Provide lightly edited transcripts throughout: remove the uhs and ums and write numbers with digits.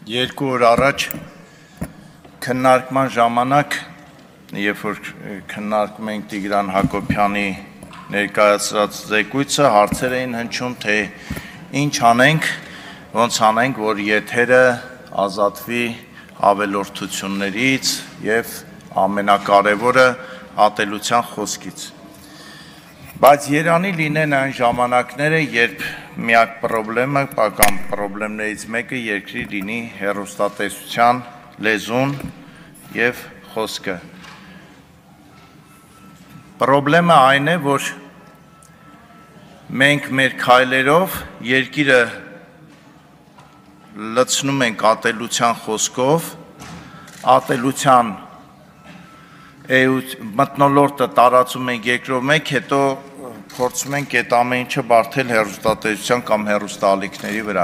Երկու օր առաջ քննարկման ժամանակ, երբ որ քննարկում ենք Տիգրան Հակոբյանի ներկայացրած զեկույցը, հարցեր էին հնչում, թե ինչ անենք, ոնց անենք, որ եթերը ազատվի ավելորդություններից եւ ամենակարևորը ատելության խոսքից։ Բայց երանի լինեն այն ժամանակները, երբ միակ պրոբլեմներից մեկը երկրի լինի հեռուստատեսության լեզուն եւ խոսքը։ Պրոբլեմը այն է, որ մենք մեր քայլերով երկիրը լցնում ենք ատելության խոսքով, ատելության մթնոլորտը տարածում ենք երկրով մեկ, հետո փորձում ենք այդ ամեն ինչը բարթել հեռուստատեսության կամ հեռուստաալիքների վրա։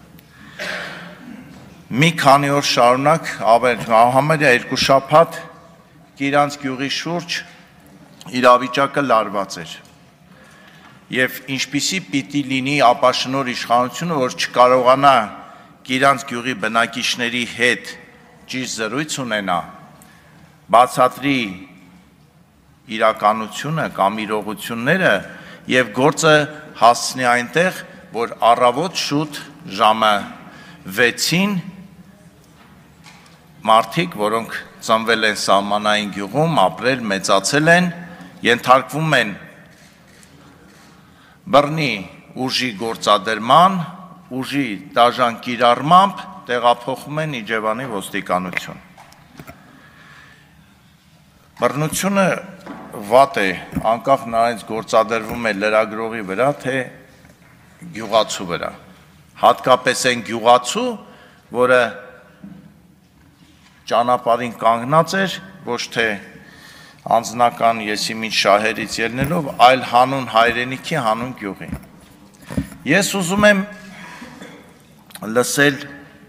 Մի քանի օր շարունակ, համարյա երկու շաբաթ, Կիրանց գյուղի շուրջ իրավիճակը լարված էր։ Եվ ինչպիսի պիտի լինի ապաշնոր իշխանությունը, որ չկարողանա Կիրանց գյուղի բնակիչների հետ ճիշտ զրույց ունենա, բացատրի իրականությունը կամ իրողությունները եւ գործը հասցնի այնտեղ, որ առավոտ շուտ ժամը 6-ին մարդիկ, որոնք ծնվել են սահմանային գյուղում, ապրել, մեծացել են, ենթարկվում են բռնի ուժի գործադրման, ուժի դաժան կիրառմամբ տեղափոխում են Իջևանի ոստիկանություն։ Բռնությունը վատ է, անկախ նրանից գործադրվում է լրագրողի վրա, թե գյուղացու վրա։ Հատկապես այն գյուղացու, որը ճանապարհին կանգնած էր, ոչ թե անձնական եսիմինչ շահերից ելնելով, այլ հանուն հայրենիքի, հանուն գյուղի։ Ես ուզում եմ լսել,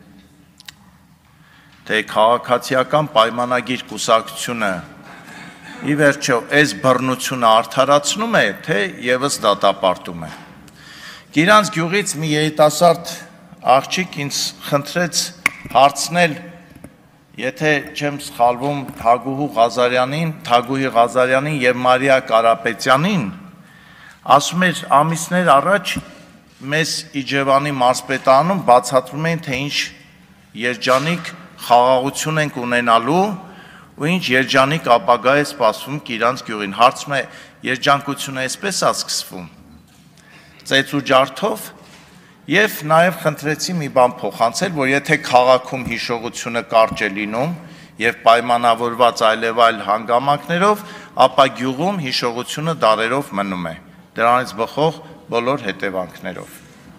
թե քաղաքացիական պայմանագիր կուսակցությունը ի վերջո այս բռնությունը արդարացնում է, թե եւս դատապարտում է։ Կիրանց գյուղից մի երիտասարդ աղջիկ ինձ խնդրեց հարցնել, եթե չեմ սխալվում, Թագուհի Ղազարյանին եւ Մարիա Կարապետյանին, ասում էր ամիսներ առաջ մեզ Իջևանի մարզպետարանում բացատրում էին, թե ինչ երջանիկ խաղաղություն ենք ունենալու ու ինչ երջանիկ ապագա է սպասվում Կիրանց գյուղին։ Հարցում է, երջանկությունը այսպես է սկսվում, ծեծ ու ջարդով, եւ նաեւ խնդրեցի մի բան փոխանցել, որ եթե քաղաքում հիշողությունը կարճ է լինում եւ պայմանավորված այլեւայլ հանգամանքներով, ապա գյուղում հիշողությունը դարերով մնում է, դրանից բխող բոլոր հետևանքներով։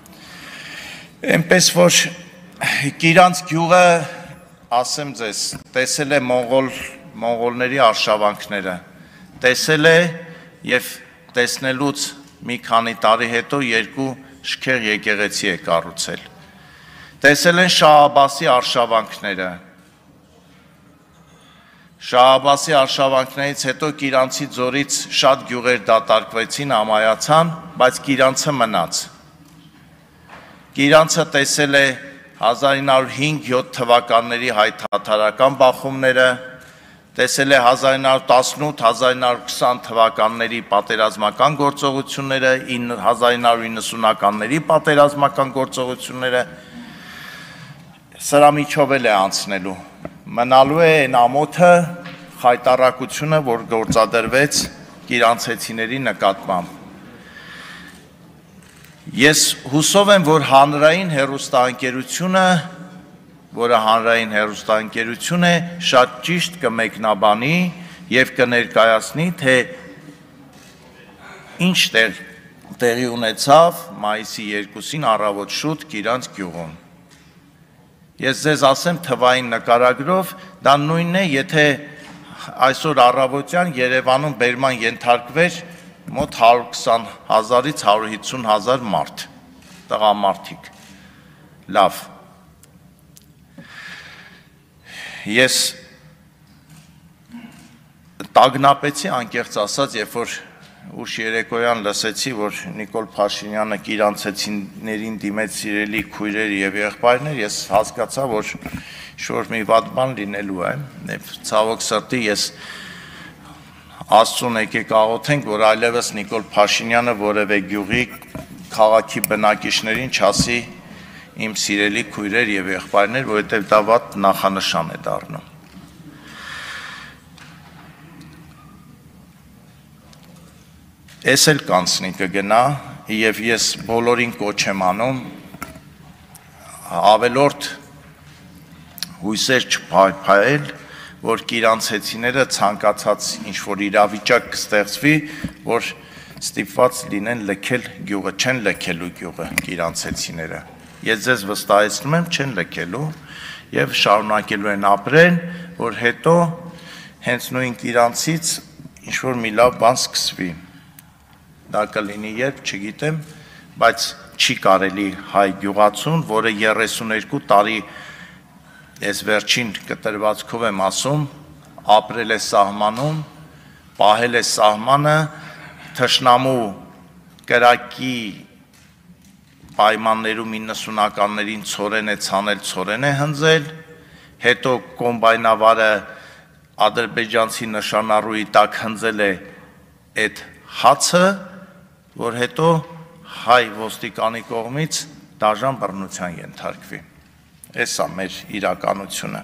Էնպես որ Կիրանց գյուղը, ասեմ ձեզ, տեսել է մոնղոլների արշավանքները, տեսել է եւ տեսնելուց մի քանի տարի հետո երկու շքեղ եկեղեցի է կառուցել։ Տեսել են Շահ Աբասի արշավանքները։ Շահ Աբասի արշավանքներից հետո Կիրանցի ձորից շատ գյուղեր դատարկվեցին, ամայացան, բայց Կիրանցը մնաց։ Կիրանցը տեսել է 1905-7 թվականների հայ-թաթարական բախումները, տեսել է 1918-1920 թվականների պատերազմական գործողությունները, 1990-ականների պատերազմական գործողությունները, սրա միջով էլ է անցնելու։ Մնալու է այն ամոթը, խայտառակությունը, որ գործադրվեց կիրանցեցիների նկատմամբ։ Ես հուսով եմ, որ հանրային հեռուստաընկերությունը, որը հանրային հեռուստաընկերություն է, շատ ճիշտ կմեկնաբանի եւ կներկայացնի, թե ինչ տեղի ունեցավ մայիսի 2-ին առավոտ շուտ Կիրանց գյուղում։ Ես ձեզ ասեմ թվային նկարագրով, դա նույնն է, եթե այսօր առավոտյան Երևանում բերման ենթարկվեր մոտ 120,000-ից 150,000 մարդ, տղամարդիկ։ Լավ։ Ես տագնապեցի անկեղծ ասած, երբ որ ուշ երեկոյան լսեցի, որ Նիկոլ Փաշինյանը կիրանցեցիներին դիմեց սիրելի քույրեր եւ եղբայրներ, ես հասկացա, որ շոր մի վատ բան լինելու է, եւ ցավոք սրտի ես Աստծուն եկեք աղոթենք, որ այլևս Նիկոլ Փաշինյանը որևէ գյուղի քաղաքի բնակիչներին չասի իմ սիրելի քույրեր եւ եղբայրներ, որովհետեւ դա վատ նախանշան է դառնում։ Ես էլ կանցնի կգնա եւ ես բոլորին կոչ եմ անում ավելորդ հույսեր չփայփայել, որ կիրանցեցիները ցանկացած ինչ-որ իրավիճակ կստեղծվի, որ ստիպված լինեն լքել գյուղը, չեն լքելու գյուղը կիրանցեցիները։ Ես ձեզ վստահեցնում եմ, չեն լքելու եւ շարունակելու են ապրեն, որ հետո հենց նույն կիրանցից ինչ-որ մի լավ բան սկսվի։ Դա կլինի երբ, չգիտեմ, բայց չի կարելի հայ գյուղացուն, որը 32 տարի ես վերջին կտրվածքով եմ ասում, ապրել է սահմանում, պահել է սահմանը, թշնամու կրակի պայմաններում 90-ականներին ցորեն է ցանել, ցորեն է հնձել, հետո կոմբայնավարը ադրբեջանցի նշանառուի տակ հնձել է այդ հացը, որ հետո հայ ոստիկանի կողմից դաժան բռնության ենթարկվի։ Էսա մեր իրականությունը։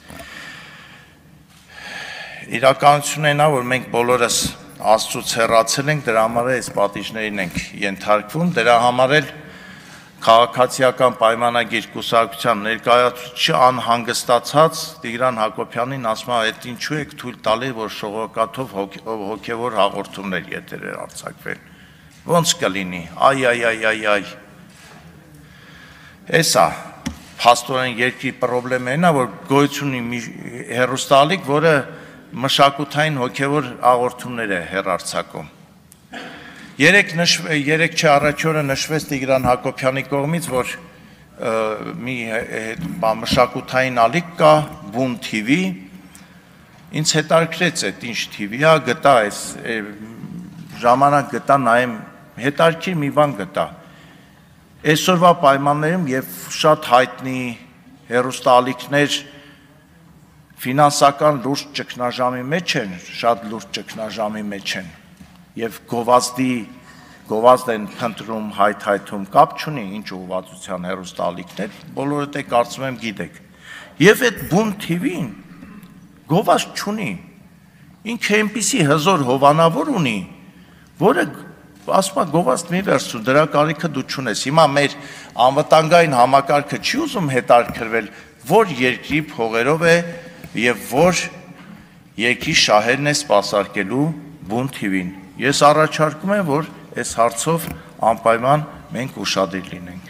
Իրականությունն է նա, որ մենք բոլորս Աստծուց հեռացել ենք, դրա համար այս պատիժներին ենք ենթարկվում, դրա համար էլ քաղաքացիական պայմանագիր կուսակցության ներկայացուցիչը անհանգստացած Տիգրան Հակոբյանին ասում է, այդ ինչու եք թույլ տալի, որ շողոքաթով հոգևոր հաղորդումներ եթերեր արձակվեն։ Ոնց կլինի, այ, էսա, փաստորեն երկրի պրոբլեմն է, որ գոյություն ունի հեռուստաալիք, որը մշակութային հոգևոր հաղորդումներ է հեռարձակում։ Երեք չէ առաջ օրը նշվեց Տիգրան Հակոբյանի կողմից, որ մի մշակութային ալիք կա, Բուն TV, ինձ հետաքրքրեց այդ ինչ TV է, գտա այս ժամանակ գտա նայեմ, հետաքրքիր մի բան գտա։ Այսօրվա պայմաններում եւ շատ հայտնի հեռուստաալիքներ ֆինանսական լուրջ ճգնաժամի մեջ են, շատ լուրջ ճգնաժամի մեջ են եւ գովազդ են փնտրում, հայթայթում, կապ չունի ինչ ուղղվածության հեռուստաալիքներ, բոլորդ է կարծում եմ գիտեք։ Եվ այդ Բուն TV-ին գովազդ չունի։ Ինքը այնպիսի հզոր հովանավոր ունի, որը ասում է գովազդ մի վերցու, դրա կարիքը դու չունես։ Հիմա մեր անվտանգային համակարգը չի ուզում հետաքրքրվել, որ երկրի փողերով է եւ որ երկրի շահերն է սպասարկելու Բուն TV-ին։ Ես առաջարկում եմ, որ այս հարցով անպայման մենք ուշադիր լինենք։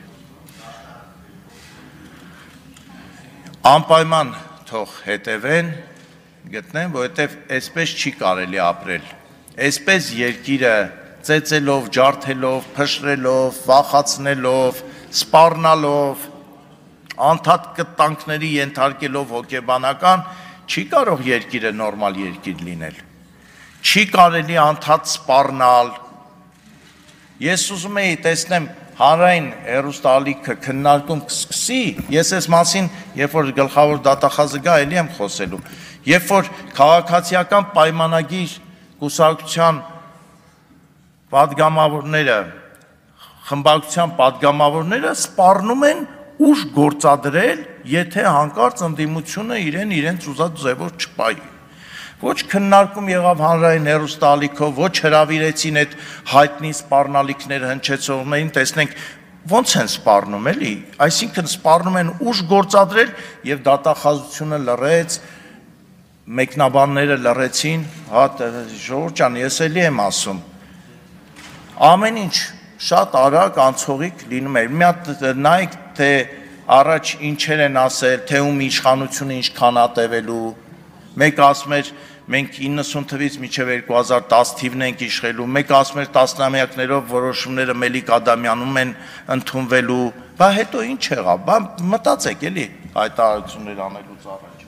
Անպայման թող հետևեն, գտնեն, որովհետև այսպես չի կարելի ապրել։ Այսպես երկիրը ծեծելով, ջարդելով, փշրելով, վախացնելով, սպառնալով, անդադ կտանքների ենթարկելով հոգեբանական, չի կարող երկիրը նորմալ երկիր լինել։ Չի կարելի անդադ սպառնալ։ Ես ուզում էի տեսնեմ հանրային հեռուստաալիքը քննարկում կսկսի, ես այս մասին, երբ որ գլխավոր դատախազը գա, էլի եմ խոսելու, երբ որ քաղաքացիական պայմանագիր կուսակցության պատգամավորները, խմբակցության պատգամավորները սպառնում են ուժ գործադրել, եթե հանկարծ ընդդիմությունը իրենց ուզած ձևով չպայի։ Ոչ քննարկում եղավ հանրային հեռուստաալիքով, ոչ հրավիրեցին այդ հայտնի սպառնալիքներ հնչեցողներին, տեսնենք ոնց են սպառնում էլի, այսինքն սպառնում են ուժ գործադրել եւ դատախազությունը լռեց, մեկնաբանները լռեցին, հա ժողովուրդ ջան, ես էլի եմ ասում։ Ամեն ինչ շատ արագ անցողիկ լինում է։ Մի հատ նայեք, թե առաջ ինչեր են ասել, թե ում իշխանությունը ինչքան ատևելու։ Մեկ ասում էր մենք 90 թվից մինչև 2010 թիվն ենք իշխելու, մեկ ասում էր տասնամյակներով որոշումները Մելիք Ադամյանում են ընդունվելու, բա հետո ինչ եղավ, բա մտածեք էլի հայտարարություններ անելուց առաջ։